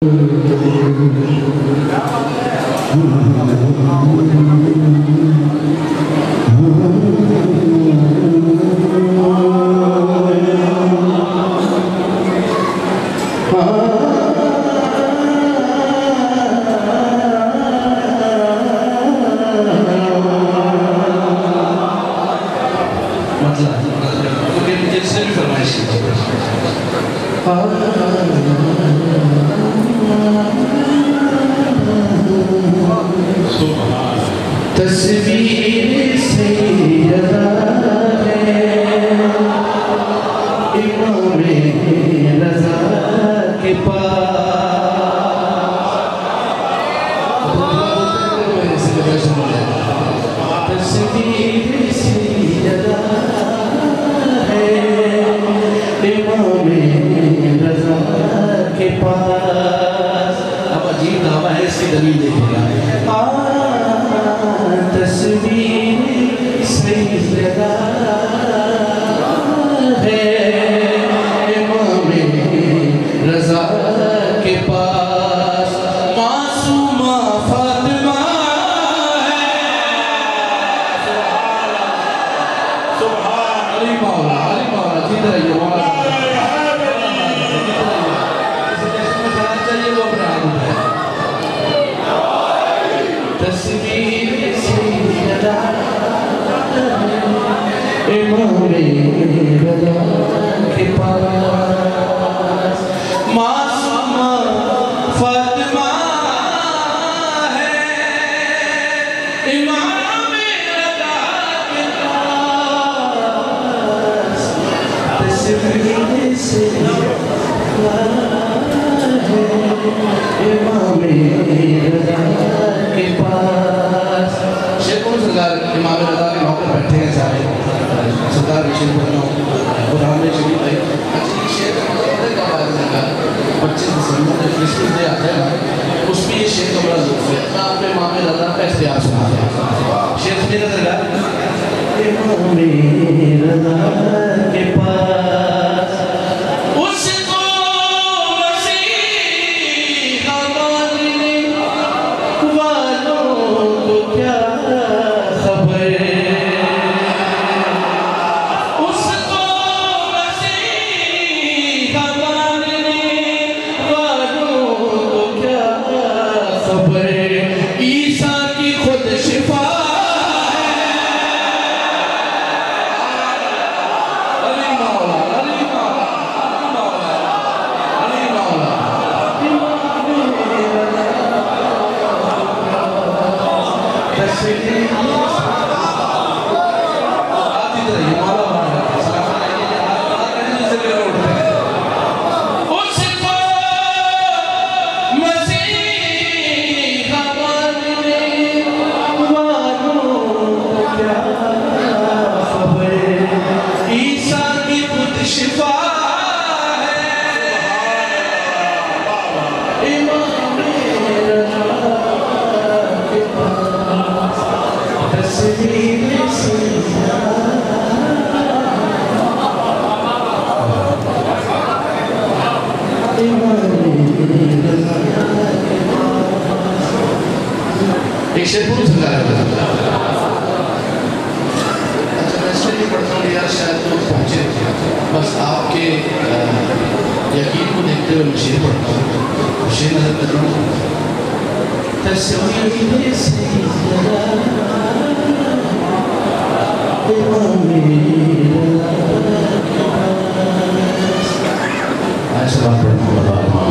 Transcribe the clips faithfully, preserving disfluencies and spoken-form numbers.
تصویر سیدہ ہے امام رضا کے پاس تصویر سیدہ ہے امام رضا کے پاس. اب عجیب دعویٰ ہے، اس کی دلیل دیکھیں گا. تصویر سیدہ ہے امام رضا کے پاس. معصومہ فاطمہ ہے. سبحان علی مولا، علی مولا جیت رہی ہو. تصویر سیدہ امام رضا کے پاس. معصومہ فاطمہ ہے امام رضا کے پاس. تصویر سیدہ ہے امام رضا کے پاس. شیخ کو سرکار امام رضا کے موقع بیٹھے ہیں سارے سرکار شیخ بننا قرآن میں شریف ہے. اچھی شیخ کا بات سرکار پچیس دسمبر میں کرسمس ڈے آتا ہے، اس میں یہ شیخ کا بڑا لطف ہے. میں آپ کو امام رضا کا اختیار سنا دیا. شیخ میرا سرکار امام رضا کے پاس. اس کو ایک شیخ پورو سنگا رہا تھا. اچھا میں اس لیے پڑھتا ہوں یار شاید تو پہنچے بس آپ کے یقین کو دیکھتے ہوئے میں شیر پڑھتا ہوں. شیر نظر کر رہا ہوں. تصویر سیدہ امام رضا کے پاس. ایسا بات پڑھتا ہوں.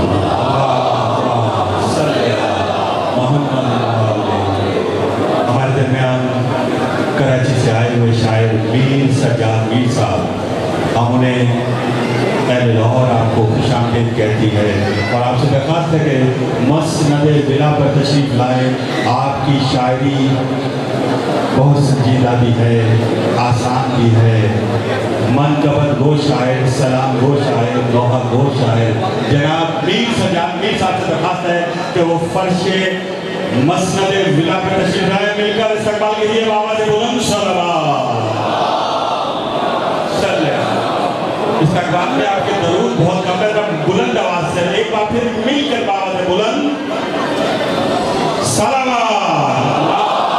کراچی سے آئے ہوئے شاعر میر سجاد میر صاحب، ہم انہیں اہل لاہور آپ کو خوش آمدید کہتی ہے اور آپ سے درخواست ہے کہ مسند بلا پر تشریف لائیں. آپ کی شاعری بہت سنجیدہ بھی ہے، آسان بھی ہے. منقبت گو شاعر، سلام گو شاعر، لوحہ گو شاعر جناب میر سجاد میر صاحب سے درخواست ہے کہ وہ فرش مسند بلا پر تشریف لائیں. مل کر استقبال کیجیے بابا سے بلند صلوات. استقبال میں آپ کے درود بہت کم ہے، بلند آواز سے ایک एक बार फिर मिलकर बात बुलंद सलावत।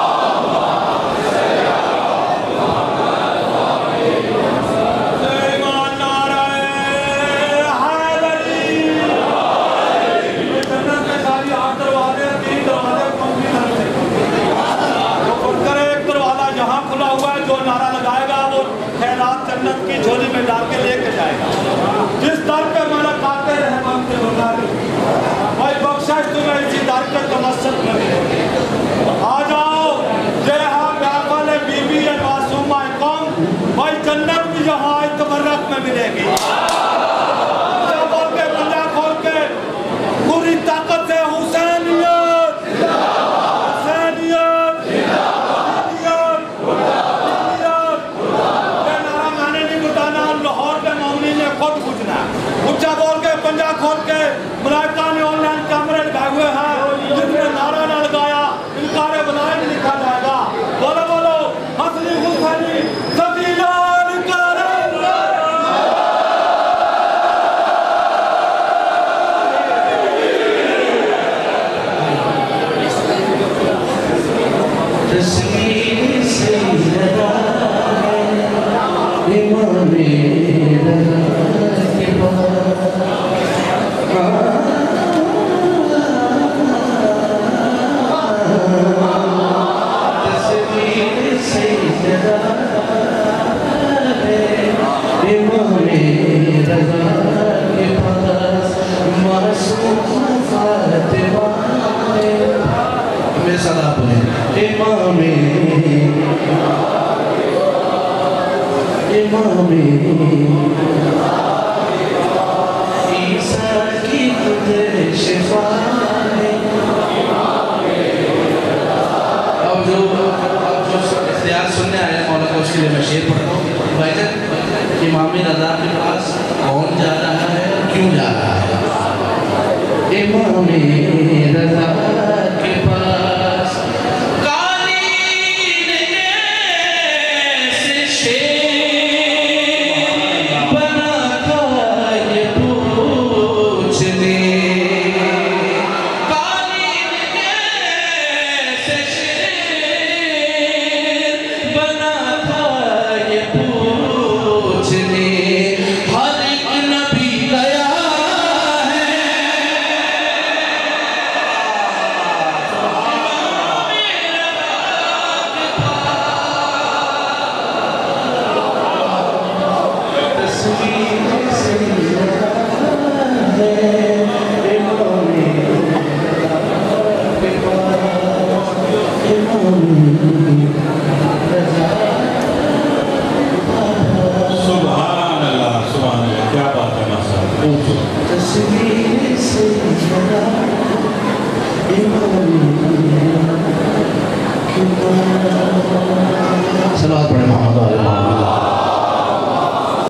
जन्नत की झोली में डाल के लेके जाएगा। जिस दर पे मुलाकात रहमान से होगा भाई बख्शिश तुम्हें इसी दर पे तमस्सक में मिलेगी। आ जाओ जय हा व्यापल बीबी है मासूमा कौम भाई जन्नत भी यहाँ तबर्रक में मिलेगी। बोल के पंजा खोल के पूरी ताकत से हुसैनियत हुसैनियत उच्चा बोल के पंजा खोल के मलाइका ने ऑनलाइन कैमरे लगाए हुए हैं जिसने नारा ना लगाया इनकार बनाए नहीं लिखा जाएगा। बोलो बोलो हसनी हुसैनी सदीला निकाले तस्वीर से लगा है इमाम रज़ा के उसके लिए मैं शेर पढ़ता हूँ। भाईजान इमाम रज़ा के पास कौन जा रहा है, क्यों जा रहा है? इमाम रज़ा के पास कालीन से शेर बना था ये पूछने सलावत